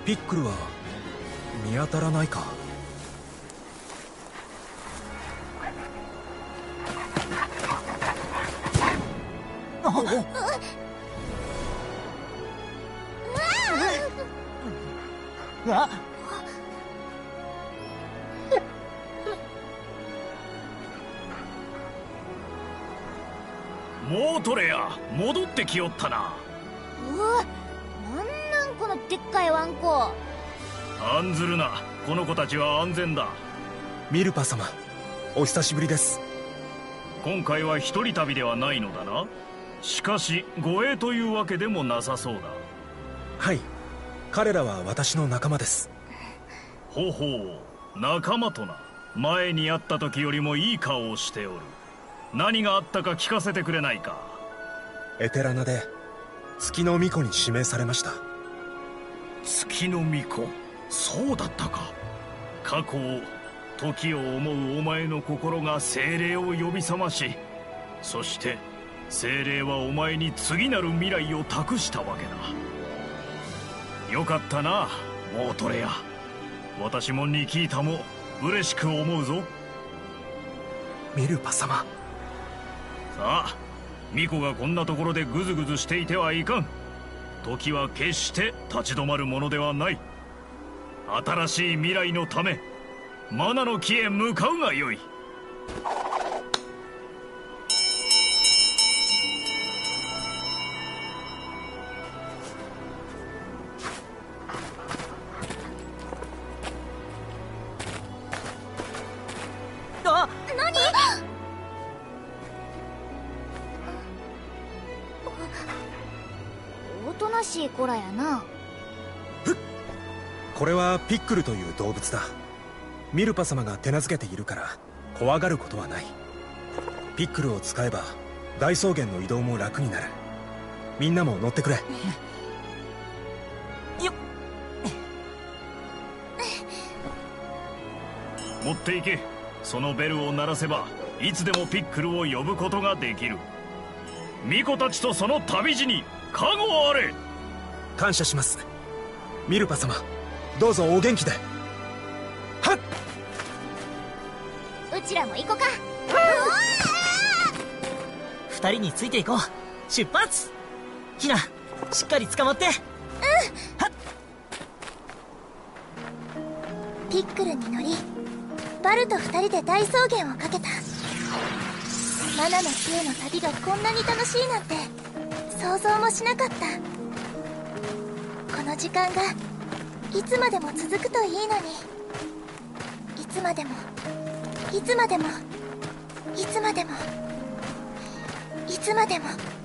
ピックルは見当たらないか。 モートレア、戻ってきよったな。 なんこのでっかいワンコ。 案ずるな、この子たちは安全だ。 ミルパ様、お久しぶりです。 今回は一人旅ではないのだな。しかし護衛というわけでもなさそうだ。 はい、彼らは私の仲間です。 ほほう、仲間とな。前に会った時よりもいい顔をしておる。何があったか聞かせてくれないか。 エテラナで月の巫女に指名されました。 月の巫女、そうだったか。過去を、時を思うお前の心が精霊を呼び覚まし、そして精霊はお前に次なる未来を託したわけだ。よかったな、モートレア。私もニキータも嬉しく思うぞ。 ミルパ様。 さあ、巫女がこんなところでグズグズしていてはいかん。時は決して立ち止まるものではない。新しい未来のため、マナの木へ向かうがよい。 何？おとなしい子らやな。 これはピックルという動物だ。ミルパ様が手なずけているから怖がることはない。ピックルを使えば大草原の移動も楽になる。みんなも乗ってくれ。 よっ。 持っていけ。そのベルを鳴らせばいつでもピックルを呼ぶことができる。巫女たちとその旅路に加護あれ。 感謝します。ミルパ様、どうぞお元気で。はっ。 うちらも行こか。 二人についていこう。出発。ヒナ、しっかり捕まって。はっ。 ピックルに乗り、バルと二人で大草原をかけた。マナの木への旅がこんなに楽しいなんて想像もしなかった。この時間がいつまでも続くといいのに。いつまでもいつまでもいつまでもいつまでも。